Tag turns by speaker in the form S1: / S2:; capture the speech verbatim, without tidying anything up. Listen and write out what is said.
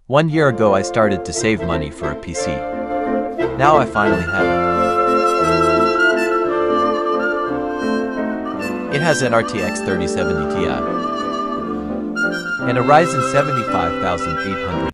S1: One year ago I started to save money for a P C. Now I finally have it. It has an R T X thirty seventy Ti and a Ryzen seventy-five thousand eight hundred